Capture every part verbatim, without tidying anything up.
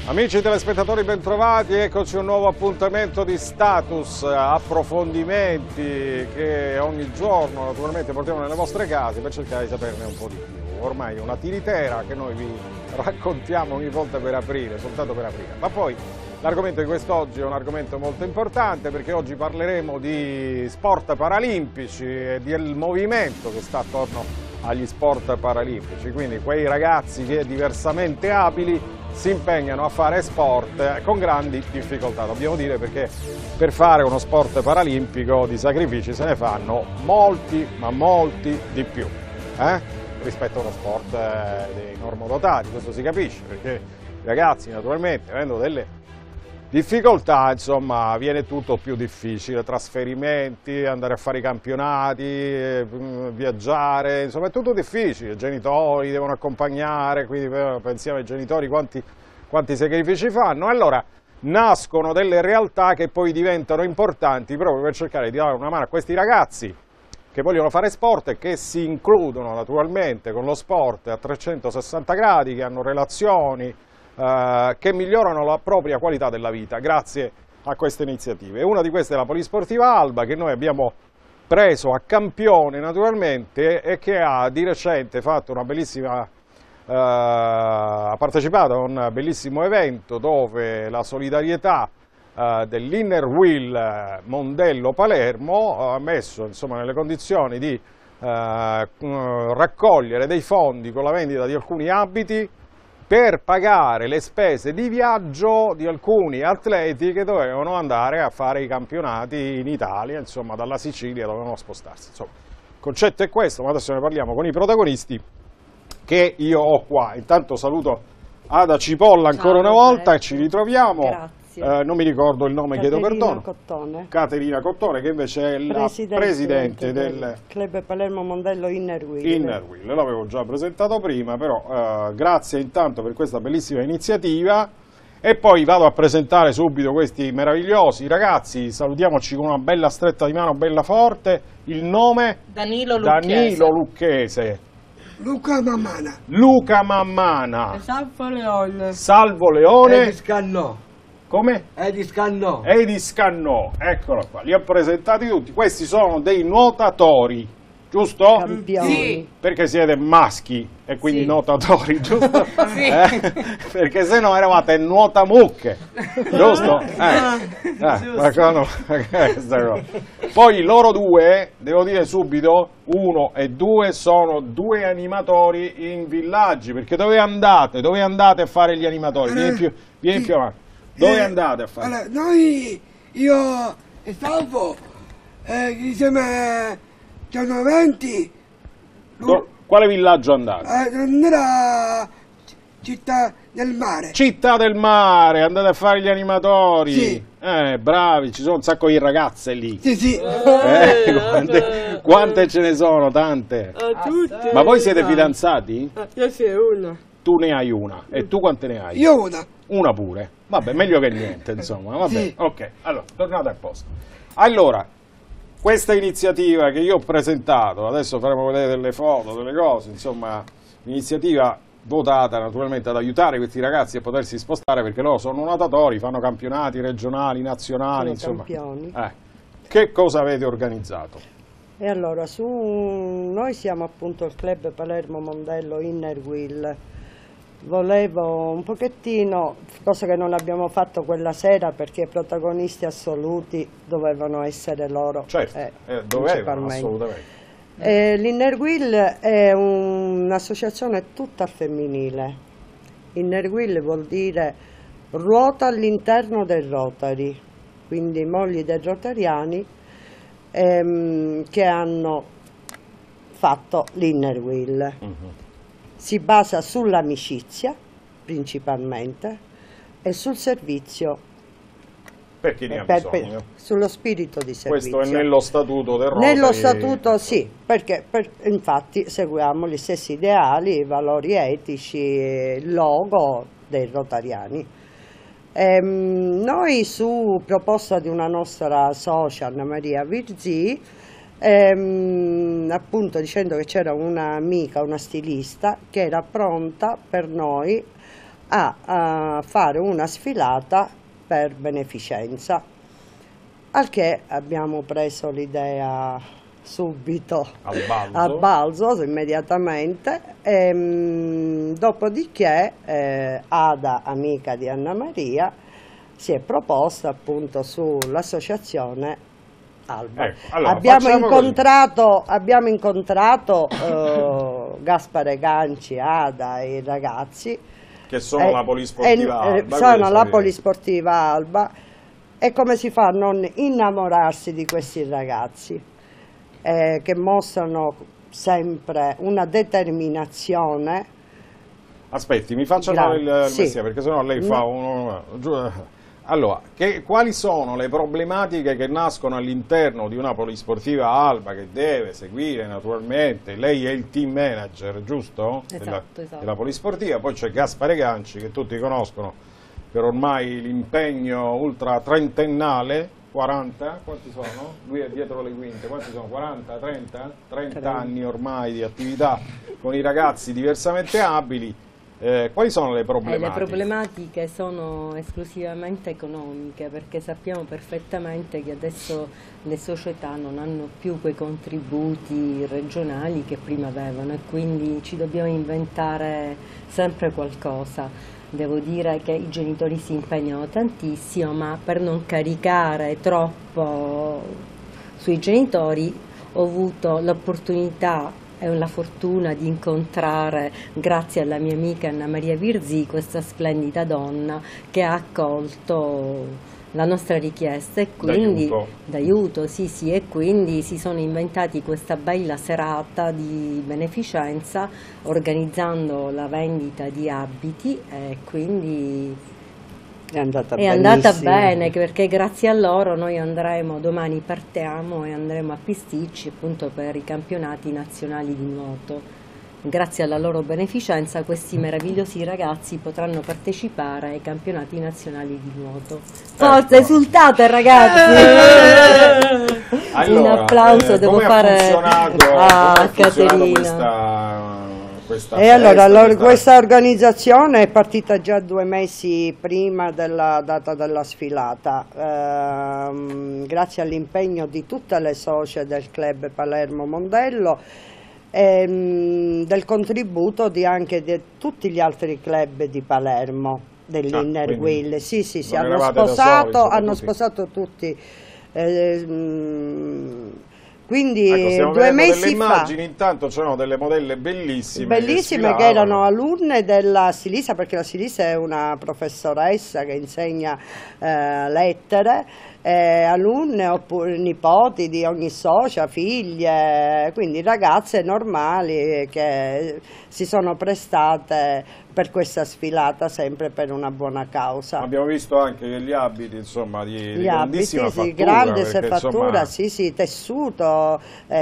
Amici telespettatori, bentrovati, eccoci un nuovo appuntamento di Status, approfondimenti che ogni giorno naturalmente portiamo nelle vostre case per cercare di saperne un po' di più. Ormai è una tiritera che noi vi raccontiamo ogni volta per aprire, soltanto per aprire. Ma poi l'argomento di quest'oggi è un argomento molto importante perché oggi parleremo di sport paralimpici e del movimento che sta attorno agli sport paralimpici, quindi quei ragazzi che diversamente abili si impegnano a fare sport con grandi difficoltà, dobbiamo dire, perché per fare uno sport paralimpico di sacrifici se ne fanno molti, ma molti di più, eh? rispetto a uno sport eh, dei normodotati, questo si capisce, perché i ragazzi naturalmente avendo delle difficoltà, insomma, viene tutto più difficile, trasferimenti, andare a fare i campionati, eh, viaggiare, insomma è tutto difficile, i genitori devono accompagnare, quindi pensiamo ai genitori quanti, quanti sacrifici fanno, e allora nascono delle realtà che poi diventano importanti proprio per cercare di dare una mano a questi ragazzi che vogliono fare sport e che si includono naturalmente con lo sport a trecentosessanta gradi, che hanno relazioni, Uh, che migliorano la propria qualità della vita grazie a queste iniziative. Una di queste è la Polisportiva Alba, che noi abbiamo preso a campione naturalmente e che ha di recente fatto una bellissima, uh, ha partecipato a un bellissimo evento dove la solidarietà uh, dell'Inner Wheel Mondello Palermo ha messo insomma nelle condizioni di uh, raccogliere dei fondi con la vendita di alcuni abiti per pagare le spese di viaggio di alcuni atleti che dovevano andare a fare i campionati in Italia, insomma dalla Sicilia dovevano spostarsi. Insomma, il concetto è questo, ma adesso ne parliamo con i protagonisti che io ho qua. Intanto saluto Ada Cipolla ancora Ciao, una volta e ci ritroviamo. Grazie. Eh, non mi ricordo il nome, Caterina chiedo perdono. Cottone. Caterina Cottone, che invece è la Presidente, presidente del, del Club Palermo Mondello Inner Wheel. Inner Wheel, l'avevo già presentato prima, però eh, grazie intanto per questa bellissima iniziativa. E poi vado a presentare subito questi meravigliosi ragazzi, salutiamoci con una bella stretta di mano, bella forte. Il nome? Danilo Lucchese. Danilo Lucchese. Luca Mammana. Luca Mammana. Salvo Leone. Salvo Leone. Edi Scannò. Come? Edi Scannò. Edi Scannò, eccolo qua, li ho presentati tutti. Questi sono dei nuotatori, giusto? Campioni. Sì. Perché siete maschi e quindi Sì. nuotatori, giusto? Sì. Eh? Perché se no eravate nuotamucche, giusto? Eh, eh, ma quando- questa cosa. Poi loro due, devo dire subito, uno e due sono due animatori in villaggi, perché dove andate? Dove andate a fare gli animatori? Vieni più, vieni più avanti. Dove Eh, andate a fare? Allora, noi, io e Salvo, eh, insieme giorno venti, Do- quale villaggio andate? eh, non era città del mare. Città del Mare, andate a fare gli animatori. Sì. Eh, bravi, ci sono un sacco di ragazze lì. Sì, sì. Eh, quante, quante ce ne sono, tante. tutti. Ma voi siete fidanzati? Io sono una. Tu ne hai una. E tu quante ne hai? Io una. Una pure. Vabbè, meglio che niente, insomma. Vabbè, Sì. ok. Allora, tornate a posto. Allora, questa iniziativa che io ho presentato, adesso faremo vedere delle foto, delle cose, insomma, iniziativa votata naturalmente ad aiutare questi ragazzi a potersi spostare, perché loro sono nuotatori, fanno campionati regionali, nazionali, Sono insomma. campioni. Eh. Che cosa avete organizzato? E allora, su, noi siamo appunto il Club Palermo Mondello Inner Wheel. Volevo un pochettino, cosa che non abbiamo fatto quella sera perché i protagonisti assoluti dovevano essere loro. Certo, eh, eh, dovevano principalmente. assolutamente. Eh, L'Inner Wheel è un- un'associazione tutta al femminile. Inner Wheel vuol dire ruota all'interno del Rotary, quindi mogli dei rotariani ehm, che hanno fatto l'Inner Wheel. Mhm. Si basa sull'amicizia principalmente e sul servizio, Per chi ne eh, ha per- per- bisogno. sullo spirito di servizio. Questo è nello statuto del Rotary. Nello statuto sì, perché per- infatti seguiamo gli stessi ideali, i valori etici, il logo dei rotariani. Ehm, noi su proposta di una nostra socia, Anna Maria Virzì, ehm, appunto dicendo che c'era un'amica, una stilista, che era pronta per noi a, a fare una sfilata per beneficenza, al che abbiamo preso l'idea subito Al balzo. a balzo immediatamente, e, mh, dopodiché eh, Ada, amica di Anna Maria, si è proposta appunto sull'associazione Alba. Ecco, allora, abbiamo, facciamo incontrato, abbiamo incontrato eh, Gaspare Ganci, Ada e i ragazzi che sono eh, la polisportiva eh, Alba. sono questo la è- polisportiva Alba. E come si fa a non innamorarsi di questi ragazzi eh, che mostrano sempre una determinazione. Aspetti, mi faccia Grande, fare il, il sì. mestiere, perché sennò lei fa No. uno... giù- Allora, che- quali sono le problematiche che nascono all'interno di una polisportiva Alba che deve seguire naturalmente? Lei è il team manager, giusto? Esatto, della, esatto. della polisportiva, poi c'è Gaspare Ganci che tutti conoscono per ormai l'impegno ultra trentennale, quaranta, quanti sono? Lui è dietro le quinte, quanti sono? quaranta, trenta? trenta anni ormai di attività con i ragazzi diversamente abili. Eh, quali sono le Eh, problematiche? le problematiche sono esclusivamente economiche, perché sappiamo perfettamente che adesso le società non hanno più quei contributi regionali che prima avevano e quindi ci dobbiamo inventare sempre qualcosa. Devo dire che i genitori si impegnano tantissimo, ma per non caricare troppo sui genitori ho avuto l'opportunità e la fortuna di incontrare, grazie alla mia amica Anna Maria Virzì, questa splendida donna che ha accolto la nostra richiesta e quindi D'aiuto. d'aiuto, sì, sì, e quindi si sono inventati questa bella serata di beneficenza organizzando la vendita di abiti e quindi È andata è andata benissimo. bene, perché grazie a loro noi andremo, domani partiamo e andremo a Pisticci appunto per i campionati nazionali di nuoto. Grazie alla loro beneficenza questi meravigliosi ragazzi potranno partecipare ai campionati nazionali di nuoto. Forza, Ecco. esultate ragazzi! Un Allora, applauso eh, devo come ha fare funzionato, come a ha funzionato Caterina. questa, questa E allora, festa, allora, questa- questa organizzazione è partita già due mesi prima della data della sfilata, ehm, grazie all'impegno di tutte le socie del club Palermo Mondello e mh, del contributo di anche di tutti gli altri club di Palermo, dell'Inner Ah, quindi Wheel. Sì, sì, sì, non hanno eravate da soli, sposato, insomma, hanno tutti. sposato tutti. eh, mh, quindi Ecco, stiamo due vedendo mesi delle fa. immagini, intanto c'erano delle modelle bellissime. Bellissime, che erano alunne della Silisa, perché la Silisa è una professoressa che insegna eh, lettere, eh, alunne oppure nipoti di ogni socia, figlie, quindi ragazze normali che si sono prestate per questa sfilata sempre per una buona causa. Abbiamo visto anche che gli abiti, insomma, di, di Gli abiti, grandissima sì, fattura. grande perché, serratura, insomma, sì, sì, tessuto,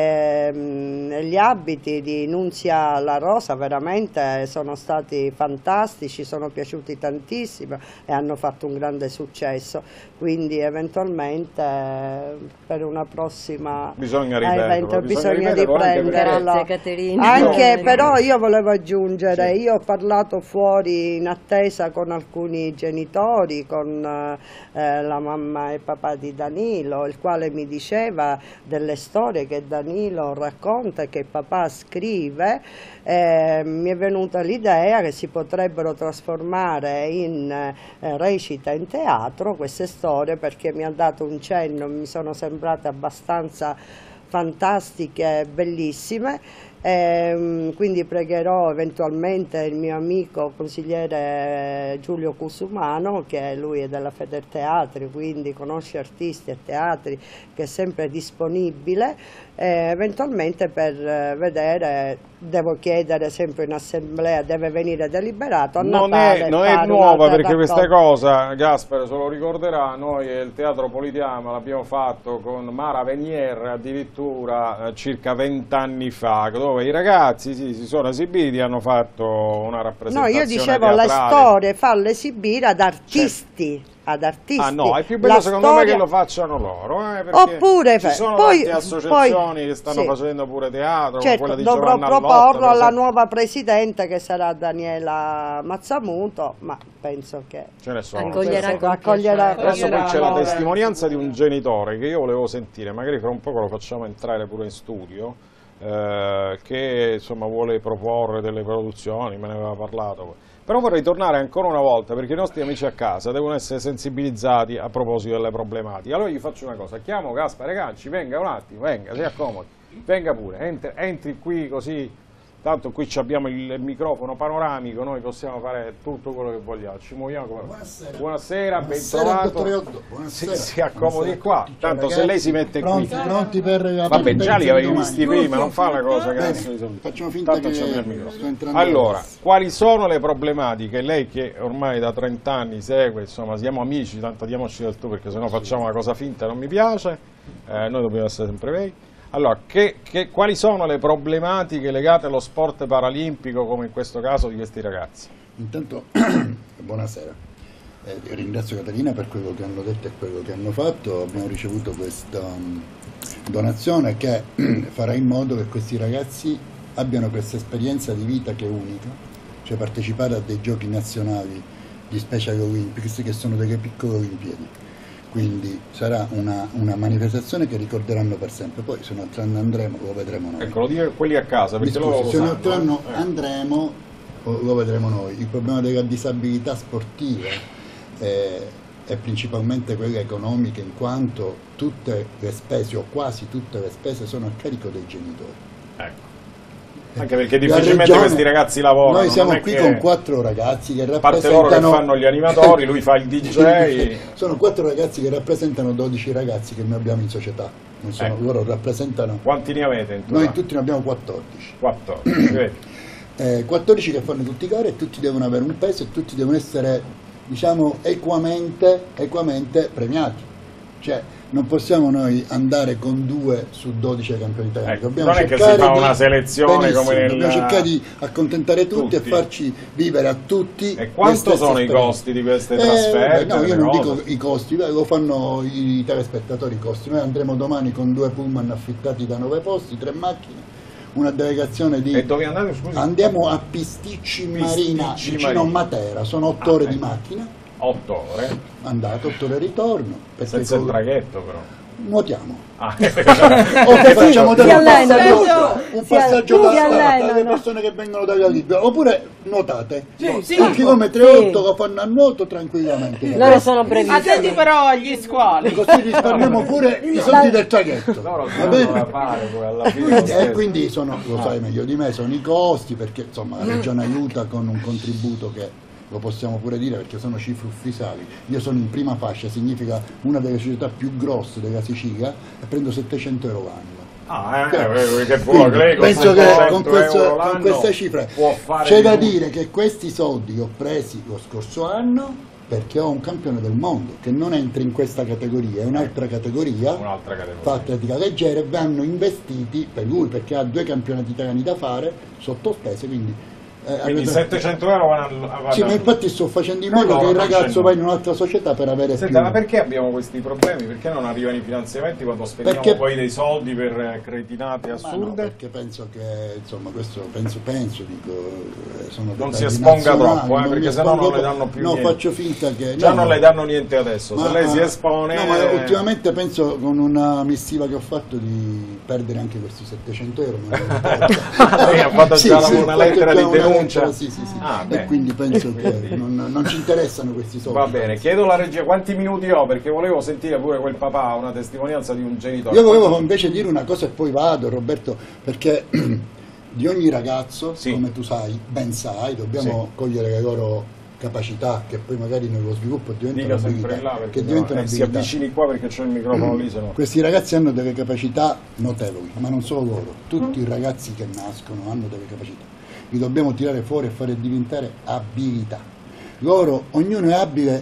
ehm, gli abiti di Nunzia La Rosa veramente sono stati fantastici, sono piaciuti tantissimo e hanno fatto un grande successo, quindi eventualmente eh, per una prossima Bisogna ripeterlo, evento bisogna bisogna ripeterlo anche riprenderlo. Grazie, Caterina. Anche No. però io volevo aggiungere, Sì. io ho parlato fuori in attesa con alcuni genitori, con eh, la mamma e papà di Danilo, il quale mi diceva delle storie che Danilo racconta e che papà scrive. Eh, mi è venuta l'idea che si potrebbero trasformare in eh, recita in teatro queste storie, perché mi ha dato un cenno, mi sono sembrate abbastanza fantastiche, bellissime. Ehm, quindi pregherò eventualmente il mio amico consigliere Giulio Cusumano, che lui è della Federteatri, quindi conosce artisti e teatri, che è sempre disponibile, eh, eventualmente per eh, vedere, devo chiedere sempre in assemblea, deve venire deliberato a Non Natale è, non è fare nuova, un'altra perché questa raccolta. cosa, Gaspare se lo ricorderà, noi e il Teatro Politeama l'abbiamo fatto con Mara Venier addirittura eh, circa vent'anni fa, dove i ragazzi sì, si sono esibiti e hanno fatto una No, rappresentazione io dicevo le teatrale. storie, farle esibire ad artisti. ad artisti. Ah no, è più bello la secondo storia... me che lo facciano loro, eh, perché Oppure ci sono poi, tante associazioni poi, che stanno sì. facendo pure teatro, certo, quella di dovrò Giovanna Allotta, proporlo per alla esempio. nuova presidente che sarà Daniela Mazzamuto, ma penso che Ce ne sono. Accoglierà questo- con accoglierà piacere. Adesso poi c'è la Amore. testimonianza di un genitore che io volevo sentire, magari fra un poco lo facciamo entrare pure in studio, eh, che insomma vuole proporre delle produzioni, me ne aveva parlato. Però vorrei tornare ancora una volta, perché i nostri amici a casa devono essere sensibilizzati a proposito delle problematiche. Allora gli faccio una cosa, chiamo Gaspare Ganci, venga un attimo, venga, si accomodi, venga pure, entri, entri qui così. Tanto qui abbiamo il microfono panoramico, noi possiamo fare tutto quello che vogliamo, ci muoviamo come... Buonasera. Buonasera, ben Buonasera, trovato. dottore Oddo. Buonasera. Si, si accomodi Buonasera. qua, Ciao, tanto ragazzi. se lei si mette pronti, qui... Pronti per la Vabbè, già li avevi domani. visti prima, non fa la cosa che Bene, adesso li sono- facciamo finta tanto che c'è il sto microfono. entrando Allora, adesso. quali sono le problematiche? Lei che ormai da trenta anni segue, insomma, siamo amici, tanto diamoci del tu perché sennò facciamo una cosa finta e non mi piace, eh, noi dobbiamo essere sempre veri. Allora, che, che, quali sono le problematiche legate allo sport paralimpico, come in questo caso di questi ragazzi? Intanto, buonasera. Eh, ringrazio Catalina per quello che hanno detto e quello che hanno fatto. Abbiamo ricevuto questa um, donazione che farà in modo che questi ragazzi abbiano questa esperienza di vita che è unica, cioè partecipare a dei giochi nazionali di Special Olympics, che sono delle piccole Olimpiadi. Quindi sarà una, una manifestazione che ricorderanno per sempre. Poi se non andremo lo vedremo noi. Ecco, lo dico a quelli a casa, Mi perché scusi, loro lo se un altro sanno, anno eh. andremo, lo lo vedremo noi. Il problema della disabilità sportiva è, è principalmente quella economica, in quanto tutte le spese, o quasi tutte le spese, sono a carico dei genitori. Ecco. Anche perché La difficilmente regione- questi ragazzi lavorano. Noi siamo non è qui che- con quattro ragazzi che A parte loro che rappresentano... fanno gli animatori, lui fa il D J. Sono quattro ragazzi che rappresentano dodici ragazzi che noi abbiamo in società. Non sono, Ecco. Loro rappresentano... Quanti ne avete in Noi totale? tutti ne abbiamo quattordici. quattordici, vedi? Eh, quattordici che fanno tutti i gare e tutti devono avere un peso e tutti devono essere, diciamo, equamente, equamente premiati. Cioè, non possiamo noi andare con due su dodici ai campioni italiani. Ecco, Dobbiamo non è che cercare si fa di- una selezione Benissimo, come nel- dobbiamo cercare di accontentare tutti, Tutti. e farci vivere a tutti. E quanto le stesse sono i esperienze. costi di queste Eh, trasferte? no, io delle non cose? dico i costi, beh, lo fanno i telespettatori i costi. Noi andremo domani con due pullman affittati da nove posti, tre macchine, una delegazione di... E dove andate, scusi? Andiamo a Pisticci Marina, Pisticci vicino a Marina. Matera, sono otto Ah, ore ecco. di macchina, Otto ore? andato, otto ore ritorno, perché Senza il con- traghetto però. nuotiamo. Ah, O che facciamo si delle allenano. un Si passaggio al- da, si da- dalle allenano. persone che vengono dalla Libia, oppure nuotate, Sì, sì. un chilometro e otto lo fanno a nuoto tranquillamente. Loro sono brevissimi. Attenti però agli squali. Così risparmiamo pure i soldi del traghetto. loro Va sanno bene? da fare poi alla fine. lo E stesso. quindi sono, lo sai meglio di me, sono i costi, perché insomma la regione aiuta con un contributo che lo possiamo pure dire perché sono cifre ufficiali. Io sono in prima fascia, significa una delle società più grosse della Sicilia e prendo settecento euro l'anno. Ah, eh, eh, che può, Quindi, lei con penso che settecento con, questo- euro con l'anno queste cifre può fare c'è di da tutto. dire che questi soldi li ho presi lo scorso anno perché ho un campione del mondo che non entra in questa categoria, è un'altra categoria, Un'altra categoria. fa atletica leggera, e vanno investiti per lui perché ha due campionati italiani da fare sotto spese, quindi eh, Quindi avete- settecento euro vanno a... Sì, ma infatti sto facendo in modo No, che il non ragazzo c'è va in un'altra società per avere Senta, ma più... perché abbiamo questi problemi? Perché non arrivano i finanziamenti quando spendiamo Perché- poi dei soldi per eh, cretinate Ma no, assurde? perché penso che, insomma, questo penso, penso, dico, eh, sono Non dettagli si esponga nazionali, troppo, eh, non perché mi sennò non espongo le troppo. danno più No, niente. faccio finta che... Già no, non le danno niente adesso, ma- se lei si espone... No, ma ultimamente penso con una missiva che ho fatto di perdere anche questi settecento euro. Ma non importa. Lei ha fatto Sì, già sì, una ho fatto lettera già di una denuncia? lettera, sì, sì, sì. Ah, e bene. quindi penso che Quindi- non, non ci interessano questi soldi. Va bene, chiedo alla regia quanti minuti ho perché volevo sentire pure quel papà, una testimonianza di un genitore. Io volevo invece dire una cosa e poi vado, Roberto, perché di ogni ragazzo, Sì. come tu sai, ben sai, dobbiamo cogliere le loro capacità che poi magari nello sviluppo diventano Dica sempre abilità, là perché che diventano no, eh, si abilità. avvicini qua perché c'è il microfono lì, se no... Questi ragazzi hanno delle capacità notevoli, ma non solo loro, tutti i ragazzi che nascono hanno delle capacità, li dobbiamo tirare fuori e fare diventare abilità. Loro, ognuno è abile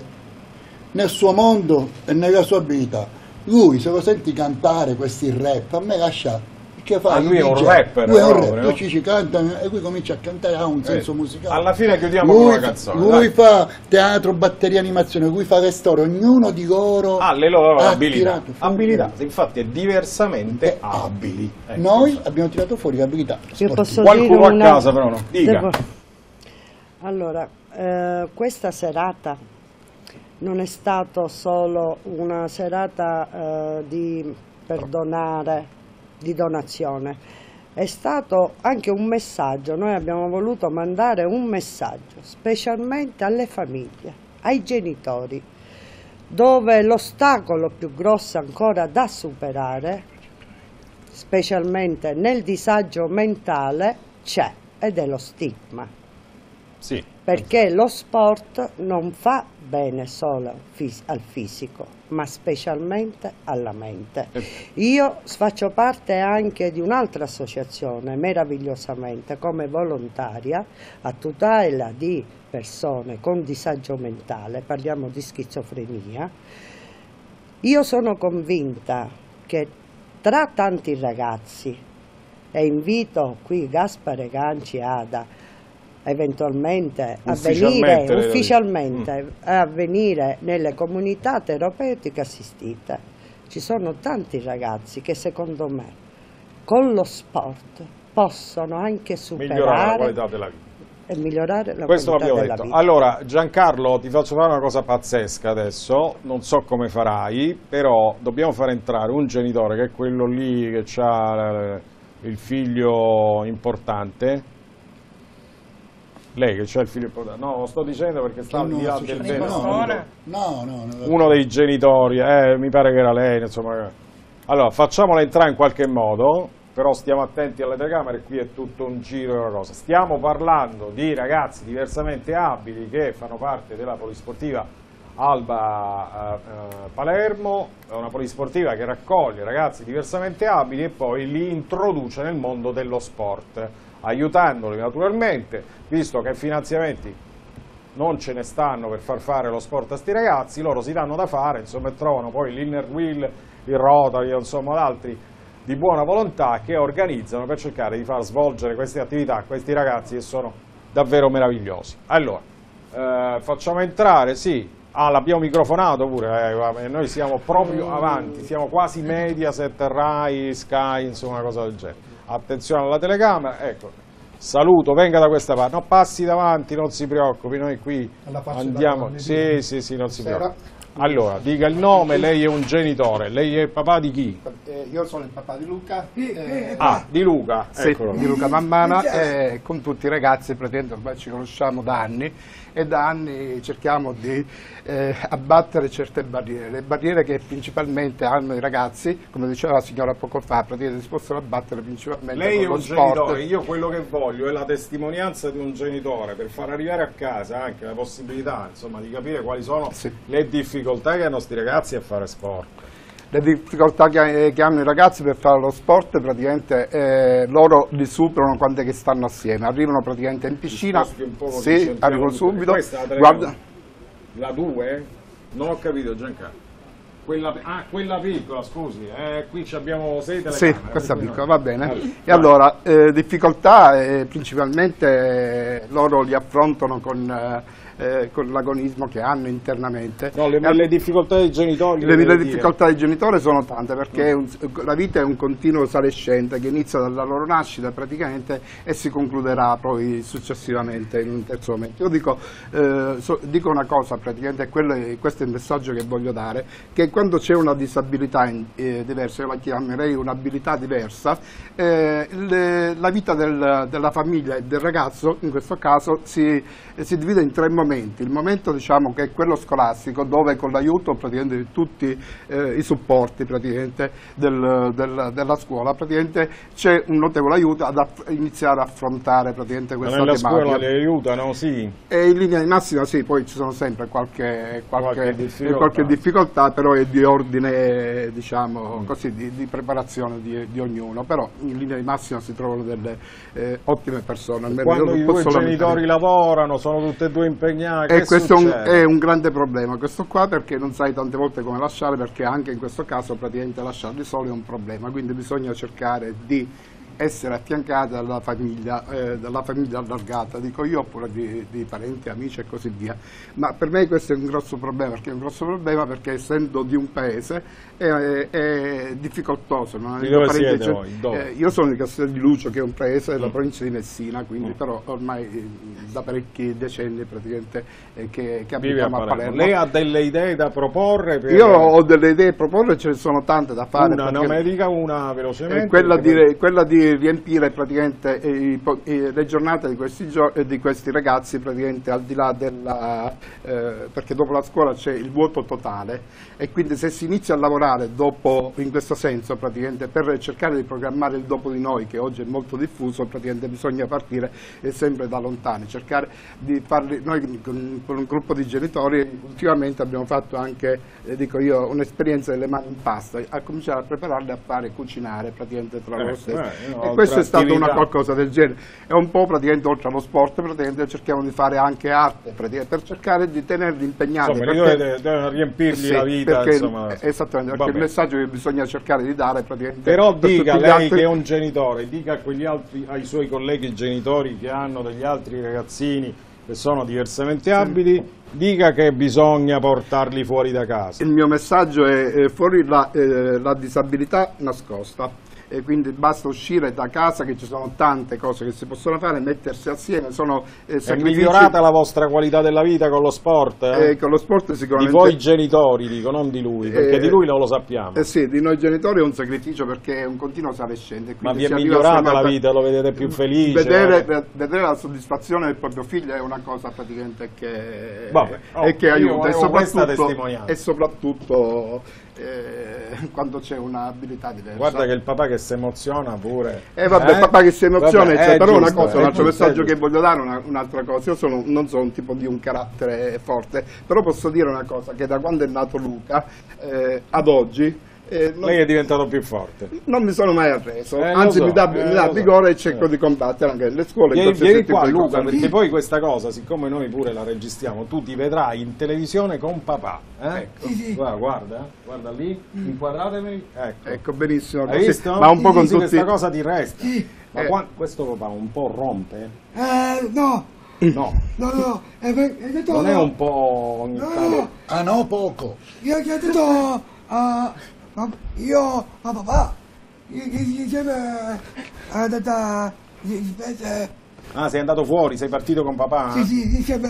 nel suo mondo e nella sua abilità. Lui, se lo senti cantare questi rap, a me lascia Che fa? Ah, lui è un dice, rapper, lui è un proprio. rapper, poi ci, ci canta e lui comincia a cantare, ha un senso Eh, musicale. alla fine chiudiamo lui, con una canzone. Lui dai. fa teatro, batteria, animazione, lui fa restauro, ognuno di loro Ah, le loro ha abilità. tirato fuori- Abilità, infatti è diversamente Eh, abili. Ecco. Noi abbiamo tirato fuori abilità Io sportive. posso Qualcuno dire a una- casa però no. Dica. Devo- Allora, eh, questa serata non è stata solo una serata eh, di perdonare, di donazione, è stato anche un messaggio. Noi abbiamo voluto mandare un messaggio, specialmente alle famiglie, ai genitori, dove l'ostacolo più grosso ancora da superare, specialmente nel disagio mentale, c'è, ed è lo stigma. Sì. Perché lo sport non fa bene solo fis- al fisico, ma specialmente alla mente. Io faccio parte anche di un'altra associazione, meravigliosamente, come volontaria, a tutela di persone con disagio mentale, parliamo di schizofrenia. Io sono convinta che tra tanti ragazzi, e invito qui Gaspare Ganci Ada, eventualmente a Ufficialmente, venire lei lo ufficialmente dice. a venire nelle comunità terapeutiche assistite. Ci sono tanti ragazzi che secondo me con lo sport possono anche Migliorare la superare qualità della vita. e migliorare la Questo qualità l'abbiamo della detto. vita. Allora, Giancarlo, ti faccio fare una cosa pazzesca adesso, non so come farai, però dobbiamo far entrare un genitore che è quello lì che ha il figlio importante. Lei che c'ha il figlio importante. No, lo sto dicendo perché sta al Che di là no, del no, vero. no, no, no, no. Uno dei genitori, eh, mi pare che era lei, insomma. Allora, facciamola entrare in qualche modo, però stiamo attenti alle telecamere, qui è tutto un giro e una cosa. Stiamo parlando di ragazzi diversamente abili che fanno parte della polisportiva Alba eh, eh, Palermo, è una polisportiva che raccoglie ragazzi diversamente abili e poi li introduce nel mondo dello sport, aiutandoli naturalmente, visto che finanziamenti non ce ne stanno per far fare lo sport a sti ragazzi, loro si danno da fare, insomma, e trovano poi l'Inner Wheel, il Rotary, insomma, altri di buona volontà che organizzano per cercare di far svolgere queste attività a questi ragazzi che sono davvero meravigliosi. Allora, eh, facciamo entrare, sì, ah, l'abbiamo microfonato pure, eh, vabbè, noi siamo proprio avanti, siamo quasi Mediaset, Rai, Sky, insomma, una cosa del genere. Attenzione alla telecamera, ecco, saluto, venga da questa parte, no, passi davanti, non si preoccupi, noi qui andiamo, sì, sì, sì, non si preoccupi. Allora, dica il nome, lei è un genitore, lei è il papà di chi? Eh, io sono il papà di Luca, eh, Ah, di Luca, sì, eccolo. di Luca Mammana, e con tutti i ragazzi praticamente ormai ci conosciamo da anni e da anni cerchiamo di eh, abbattere certe barriere, le barriere che principalmente hanno i ragazzi, come diceva la signora poco fa, praticamente si possono abbattere principalmente Lei con è lo un sport. genitore, io quello che voglio è la testimonianza di un genitore per far arrivare a casa anche la possibilità, insomma, di capire quali sono Sì. le difficoltà che hanno sti ragazzi a fare sport. Le difficoltà che, che hanno i ragazzi per fare lo sport praticamente eh, loro li superano quando è che stanno assieme, arrivano praticamente in piscina, Sposti un po', sì, sentiamo arrivano tutte. subito, Questa è la telecamera. guarda, La due? Non ho capito, Giancarlo. Quella, ah, quella piccola, scusi, eh, qui ci abbiamo sei sì, telecamere. questa per cui piccola, no. va bene. Allora, E allora, eh, difficoltà eh, principalmente eh, loro li affrontano con, eh, eh, con l'agonismo che hanno internamente. No, le, E le difficoltà dei genitori. Le, devo le dire. difficoltà dei genitori sono tante perché è un- la vita è un continuo salescente che inizia dalla loro nascita praticamente e si concluderà poi successivamente in un terzo momento. Io dico, eh, so- dico una cosa praticamente, quello è- questo è il messaggio che voglio dare, che quando c'è una disabilità in- eh, diversa, io la chiamerei un'abilità diversa, eh, le- la vita del- della famiglia e del ragazzo in questo caso si, si divide in tre momenti. Il momento diciamo che è quello scolastico dove con l'aiuto praticamente di tutti eh, i supporti praticamente del- del- della scuola praticamente c'è un notevole aiuto ad aff- iniziare a affrontare praticamente Ma questa nella tematica. scuola li aiutano, sì. E in linea di massima sì, poi ci sono sempre qualche, qualche, Qualche difficoltà. qualche difficoltà, però è di ordine, diciamo così, di, di preparazione di, di ognuno, però in linea di massima si trovano delle eh, ottime persone. almeno Quando io i posso due lamentare. genitori lavorano, sono tutti e due impegnati, impegna, E che questo è un, succede? è un grande problema, questo qua, perché non sai tante volte come lasciare, perché anche in questo caso praticamente lasciarli soli è un problema, quindi bisogna cercare di essere affiancati dalla famiglia, eh, dalla famiglia allargata, dico io, oppure di, di parenti, amici e così via. Ma per me questo è un grosso problema, perché è un grosso problema perché essendo di un paese è, è, è difficoltoso. Non Di avendo dove parenti, siete cioè, voi? Dove? eh, io sono di Castel di Lucio, che è un paese della Mm. provincia di Messina, quindi Mm. però ormai eh, da parecchi decenni praticamente eh, che, che Vive a abitiamo a Palermo. Palermo. Lei ha delle idee da proporre? Per... Io ho delle idee da proporre, ce ne sono tante da fare. Una, perché- non me ne dica una velocemente. eh, quella, di, perché poi- quella di riempire praticamente i, po- i- le giornate di questi, gio- eh, di questi ragazzi praticamente al di là della eh, perché dopo la scuola c'è il vuoto totale e quindi se si inizia a lavorare dopo in questo senso praticamente per cercare di programmare il dopo di noi, che oggi è molto diffuso, praticamente bisogna partire eh, sempre da lontani, cercare di farli. Noi con, con un gruppo di genitori ultimamente abbiamo fatto anche eh, dico io un'esperienza delle mani in pasta, a cominciare a prepararle a fare cucinare praticamente tra loro Eh, stessi. eh, no, E questo è stato una attività. qualcosa del genere. È un po' praticamente oltre allo sport, praticamente cerchiamo di fare anche arte praticamente, per cercare di tenerli impegnati. Insomma, perché- dovete, dovete riempirgli sì, la vita, perché, insomma. eh, esattamente, Va perché il bene. messaggio che bisogna cercare di dare praticamente. Però per dica, tutti gli lei altri- che è un genitore, dica a quegli altri, ai suoi colleghi genitori che hanno degli altri ragazzini che sono diversamente abili, dica che bisogna portarli fuori da casa. Il mio messaggio è eh, fuori la, eh, la disabilità nascosta. E quindi basta uscire da casa, che ci sono tante cose che si possono fare, mettersi assieme, sono eh, È sacrifici. migliorata la vostra qualità della vita con lo sport? Eh? Eh, con lo sport Di sicuramente. voi genitori, dico, non di lui, perché Eh, di lui non lo sappiamo. Eh sì, di noi genitori è un sacrificio perché è un continuo sale e scende. Ma quindi vi è si arriva migliorata sempre a- la vita, lo vedete più felice? Vedere, eh? ve- vedere la soddisfazione del proprio figlio è una cosa praticamente che, Vabbè, oh, e che io aiuta. E volevo questa soprattutto, testimonianza. e soprattutto eh, quando c'è un'abilità diversa. Guarda che il papà che si emoziona pure. Eh vabbè, Eh? papà che si emoziona, Vabbè, cioè, è però una giusto, cosa, è un altro giusto, è messaggio che giusto. voglio dare, una- un'altra cosa, io sono, non sono un tipo di un carattere forte, però posso dire una cosa, che da quando è nato Luca eh, ad oggi eh, non, Lei è diventato più forte. non mi sono mai arreso, Eh, lo anzi so, mi dà, eh, mi dà lo so. vigore e cerco Eh. di combattere anche nelle scuole. in Vieni, qualsiasi vieni tipo qua di Luca, cosa. perché poi questa cosa, siccome noi pure la registriamo, tu ti vedrai in televisione con papà. Eh? Ecco. Sì, sì. Guarda, guarda, eh. guarda lì, inquadratevi. Ecco. Ecco, benissimo, Hai così, visto? ma un po' con Sì, tutti. questa cosa ti resta. Sì. Ma Eh. qua- questo papà un po' rompe? Eh, no, No, no, no, è, per- è detto non è no. un po' ogni No, tanto. no, Ah no, poco. io gli ho detto a, a- io a papà, io- io- insieme a tata, invece, Ah, sei andato fuori, sei partito con papà? sì, sì, insieme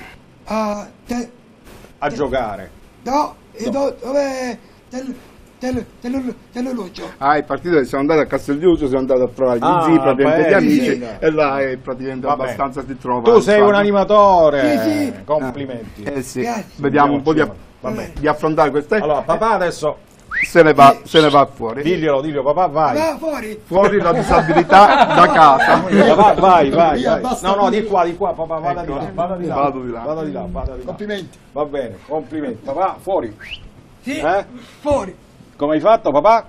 a te, A giocare. no, e do- dove, del, del, del, dell'orologio. Ah, il partito siamo andati a Castelgiuso, siamo andati a trovare gli Ah, zii, praticamente gli beh, amici, sì. e là è praticamente Vabbè. abbastanza si trova. Tu sei insomma. un animatore. Sì, sì. Complimenti. Eh sì, Grazie. vediamo un po' di, Andiamo, vabbè. di affrontare queste. Allora, papà adesso se ne va, se ne va fuori. diglielo, diglielo, papà vai. Va fuori. Fuori la disabilità da casa. Papà vai, vai, Via, vai. basta No, no, qui. di qua, di qua, papà, vada Ecco. di là, vada di là. Vado di là. Vada di là, vada di là. Complimenti. Va bene, complimenti. Papà, fuori. Sì, Eh? fuori. Come hai fatto, papà?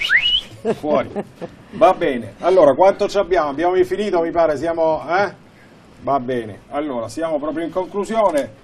Fuori. Va bene. Allora, quanto ci abbiamo? Abbiamo finito, mi pare, siamo... Eh? Va bene. Allora, siamo proprio in conclusione.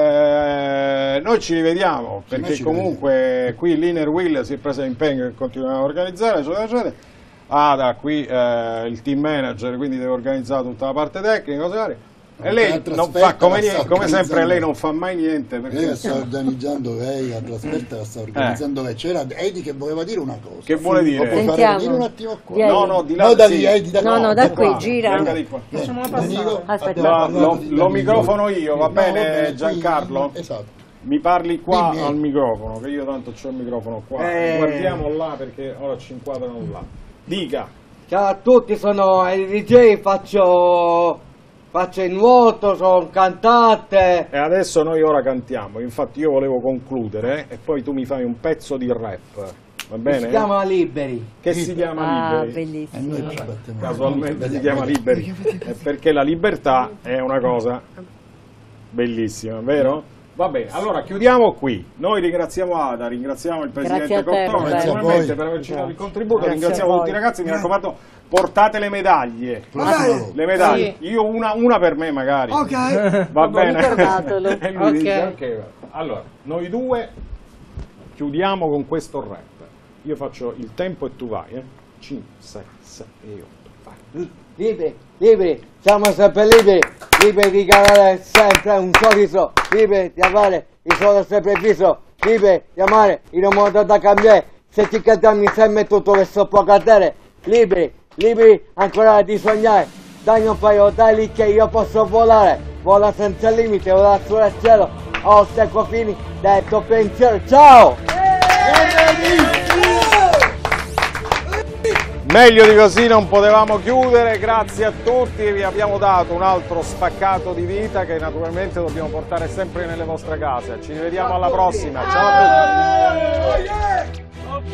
Eh, noi ci rivediamo, Sì, noi perché ci comunque qui l'Inner Will si è preso impegno e continua a organizzare, eccetera, eccetera. Ada, qui eh, il team manager, quindi deve organizzare tutta la parte tecnica, cose varie. E lei La non trasferta fa come, la sta niente- come sempre, organizzando. lei non fa mai niente. Perché Lei la sta organizzando lei, la trasferta la sta organizzando lei. C'era Edi che voleva dire una cosa. Che vuole Lo dire? puoi fare Sentiamo. venire un attimo qua. Vieni. No, no, di là No, da sì. lì, Edi, da No, qua. no, da qui, qua. gira. Venga di qua. Facciamo Aspetta. Aspetta, Lo, lo- lo microfono io, va bene, Giancarlo? Esatto. Mi parli qua Dimmi. al microfono, che io tanto c'ho il microfono qua. Eh. Guardiamo là perché ora ci inquadrano là. Dica. Ciao a tutti, sono il D J, faccio, faccio il nuoto, sono un cantante. E adesso noi ora cantiamo, infatti io volevo concludere e poi tu mi fai un pezzo di rap, va bene? Si chiama Liberi. Che si chiama Ah, Liberi? E bellissimo. noi ci battiamo. Casualmente si chiama Liberi, è perché la libertà è una cosa bellissima, vero? Va bene, allora chiudiamo qui. Noi ringraziamo Ada, ringraziamo il Presidente Grazie a te, Cottone, Roberto. naturalmente per averci dato il contributo, Grazie ringraziamo a tutti i voi. ragazzi, mi raccomando portate le medaglie. Ok. Le medaglie, io una, una per me magari. Ok. Va Vabbè, bene? ricordatelo. E lui dice, Ok. ok. Allora, noi due chiudiamo con questo rap. Io faccio il tempo e tu vai, eh? cinque, sei, sette, otto, vai. Liberi, liberi, siamo sempre liberi, liberi di cavare sempre un sorriso, liberi di avere il sole sempre fisso, liberi di amare in un modo da cambiare, se ti cadami sempre tutto questo può cadere, liberi, liberi ancora di sognare, dai un paio d'ali che io posso volare, vola senza limite, vola sul cielo, oltre i confini del tuo pensiero, ciao! Meglio di così non potevamo chiudere, grazie a tutti, vi abbiamo dato un altro spaccato di vita che naturalmente dobbiamo portare sempre nelle vostre case. Ci rivediamo alla prossima, ciao a tutti!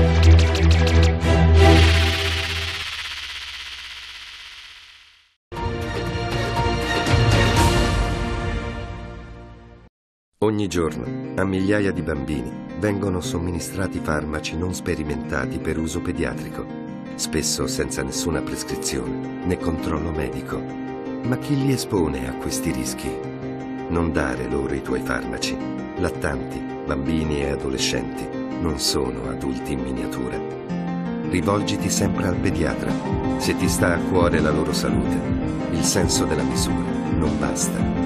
Ogni giorno a migliaia di bambini vengono somministrati farmaci non sperimentati per uso pediatrico, spesso senza nessuna prescrizione né controllo medico. Ma chi li espone a questi rischi? Non dare loro i tuoi farmaci. Lattanti, bambini e adolescenti non sono adulti in miniatura. Rivolgiti sempre al pediatra se ti sta a cuore la loro salute. Il senso della misura non basta.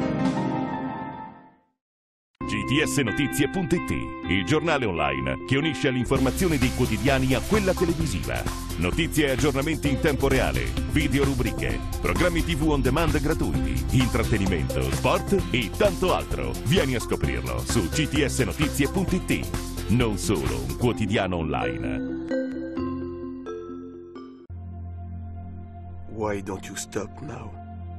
G T S Notizie punto it, il giornale online che unisce l'informazione dei quotidiani a quella televisiva. Notizie e aggiornamenti in tempo reale, video rubriche, programmi tivù on demand gratuiti, intrattenimento, sport e tanto altro. Vieni a scoprirlo su G T S Notizie punto it. Non solo un quotidiano online. Why don't you stop now?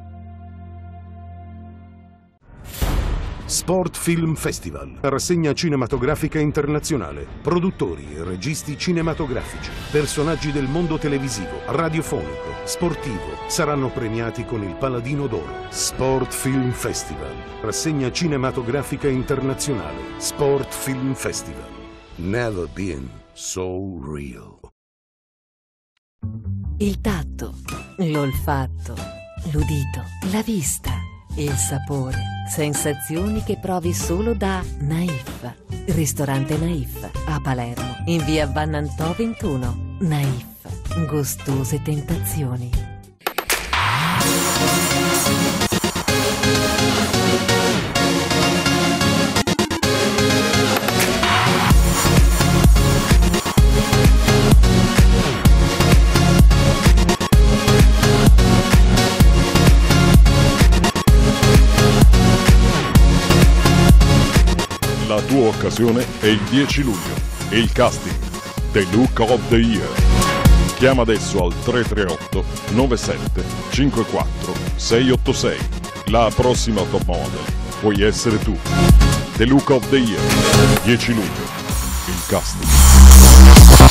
Sport Film Festival, rassegna cinematografica internazionale, produttori e registi cinematografici, personaggi del mondo televisivo, radiofonico, sportivo, saranno premiati con il Paladino d'Oro. Sport Film Festival, rassegna cinematografica internazionale, Sport Film Festival. Never been so real. Il tatto, l'olfatto, l'udito, la vista, il sapore, sensazioni che provi solo da Naif. Ristorante Naif a Palermo, in via Vannantò ventuno. Naif, gustose tentazioni. La tua occasione è il dieci luglio e il casting The Look of the Year. Chiama adesso al tre tre otto nove sette cinque quattro sei otto sei. La prossima top model puoi essere tu. The Look of the Year, dieci luglio, il casting.